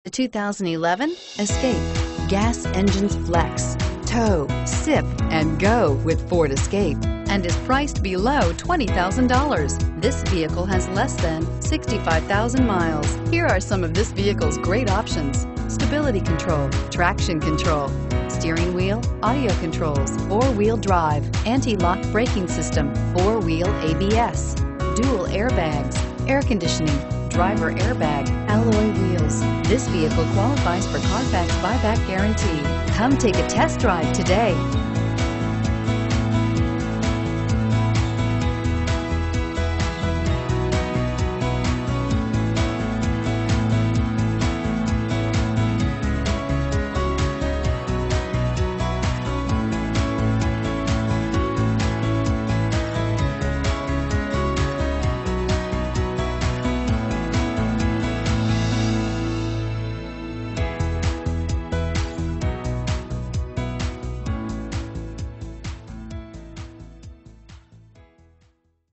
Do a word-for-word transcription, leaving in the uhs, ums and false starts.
The two thousand eleven Escape. Gas engines flex, tow, sip, and go with Ford Escape, and is priced below twenty thousand dollars. This vehicle has less than sixty-five thousand miles. Here are some of this vehicle's great options: stability control, traction control, steering wheel audio controls, four-wheel drive, anti-lock braking system, four-wheel A B S, dual airbags, air conditioning, driver airbag, alloy wheels. This vehicle qualifies for Carfax buyback guarantee. Come take a test drive today.